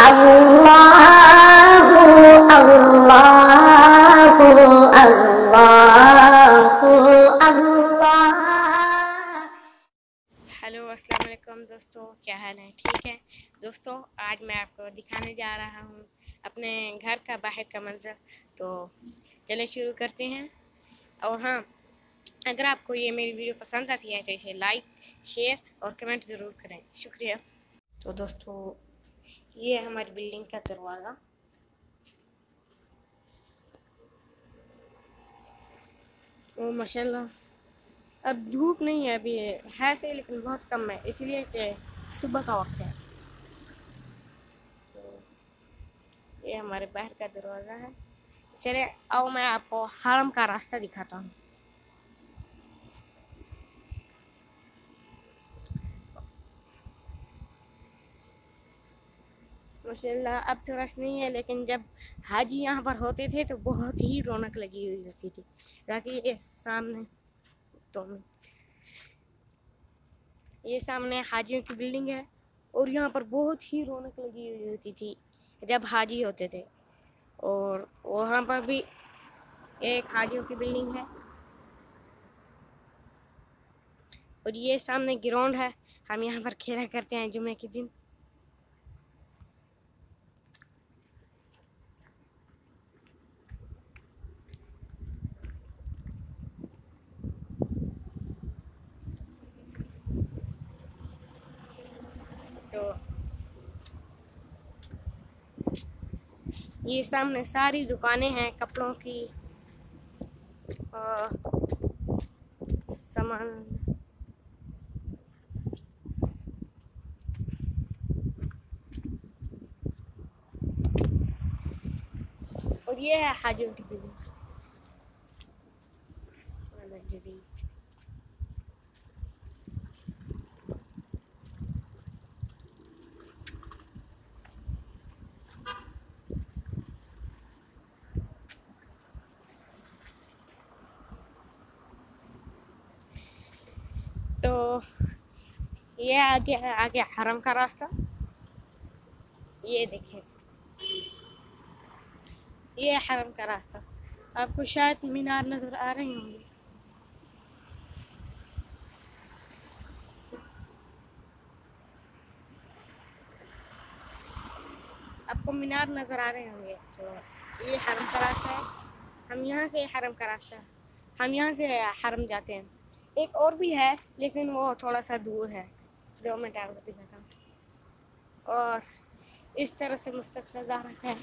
अल्लाहु अल्लाहु अल्लाहु अल्लाह। हेलो अस्सलाम वालेकुम दोस्तों, क्या हाल है? ठीक है दोस्तों, आज मैं आपको दिखाने जा रहा हूँ अपने घर का बाहर का मंजर। तो चलिए शुरू करते हैं। और हाँ, अगर आपको ये मेरी वीडियो पसंद आती है तो इसे लाइक, शेयर और कमेंट ज़रूर करें, शुक्रिया। तो दोस्तों, ये है हमारी बिल्डिंग का दरवाज़ा। ओ माशाल्लाह, अब धूप नहीं है, अभी है सही लेकिन बहुत कम है, इसलिए कि सुबह का वक्त है। तो ये हमारे बाहर का दरवाज़ा है। चले आओ, मैं आपको हरम का रास्ता दिखाता हूँ। माशाल्लाह अब तो रश नहीं है, लेकिन जब हाजी यहाँ पर होते थे तो बहुत ही रौनक लगी हुई होती थी। ताकि तो ये सामने हाजियों की बिल्डिंग है, और यहाँ पर बहुत ही रौनक लगी हुई होती थी जब हाजी होते थे। और वहाँ पर भी एक हाजियों की बिल्डिंग है, और ये सामने ग्राउंड है। हम यहाँ पर खेला करते हैं जुमे के दिन। तो ये सामने सारी दुकानें हैं कपड़ों की, सामान। और ये है हाजियों की बिल्डिंग। तो ये आगे है, आगे हरम का रास्ता। ये देखिए, ये हरम का रास्ता। आपको शायद मीनार नजर आ रही होंगी। आपको मीनार नजर आ रहे होंगे। तो ये हरम का रास्ता है। हम यहाँ से हरम का रास्ता है, हम यहाँ से हरम जाते हैं। एक और भी है लेकिन वो थोड़ा सा दूर है, जो मैं टाइम को दिखाता हूँ। और इस तरह से मुस्तक़बिल है।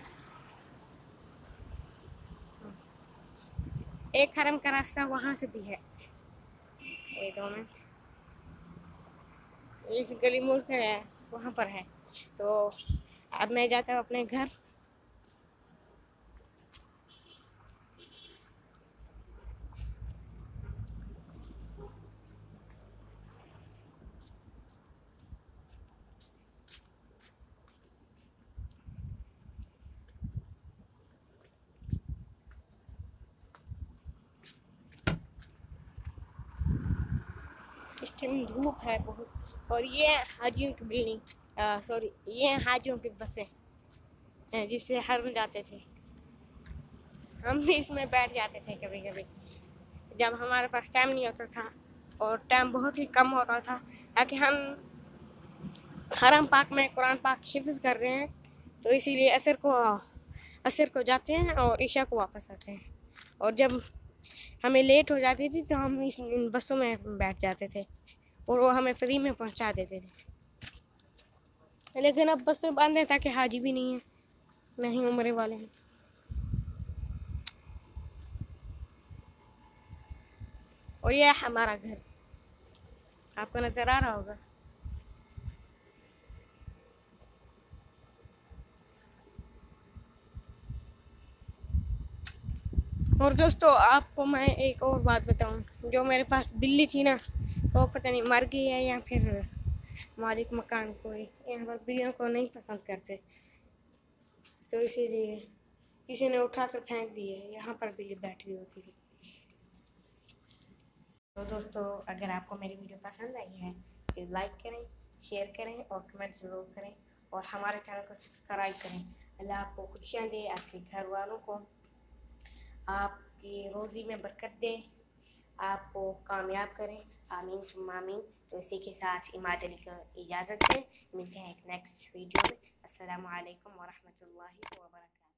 एक हरम का रास्ता वहाँ से भी है। ये दो मिनट, इस गली मोड़ पे है, वहाँ पर है। तो अब मैं जाता हूँ अपने घर। इस टाइम धूप है बहुत। और ये हाजियों की बिल्डिंग, सॉरी, ये हाजियों की बसें जिससे हरम जाते थे। हम भी इसमें बैठ जाते थे कभी कभी, जब हमारे पास टाइम नहीं होता था और टाइम बहुत ही कम होता था। ताकि हम हरम पाक में कुरान पाक हिफ्ज कर रहे हैं, तो इसीलिए असर को जाते हैं और ईशा को वापस आते हैं। और जब हमें लेट हो जाती थी तो हम इन बसों में बैठ जाते थे, और वो हमें फ्री में पहुंचा देते थे। लेकिन अब बसें बंद है, ताकि हाजी भी नहीं है, नहीं उम्र वाले हैं। और यह है हमारा घर, आपको नज़र आ रहा होगा। और दोस्तों, आपको मैं एक और बात बताऊं, जो मेरे पास बिल्ली थी ना, वो पता नहीं मर गई है या फिर मालिक मकान कोई यहाँ पर बिल्लियों को नहीं पसंद करते, तो इसीलिए किसी ने उठा कर फेंक दी है। यहाँ पर बिल्ली बैठी होती थी। तो दोस्तों, अगर आपको मेरी वीडियो पसंद आई है तो लाइक करें, शेयर करें और कमेंट ज़रूर करें। और हमारे चैनल को सब्सक्राइब करें। अल्लाह आपको खुशियाँ दे, आपके घर वालों को आपकी रोज़ी में बरकत दे, आपको कामयाब करें। आमीन सुम्मा आमीन। तो इसी के साथ इमाद अली को इजाज़त दें। मिलते हैं एक नेक्स्ट वीडियो में। अस्सलामु अलैकुम व रहमतुल्लाहि व बरकातहू।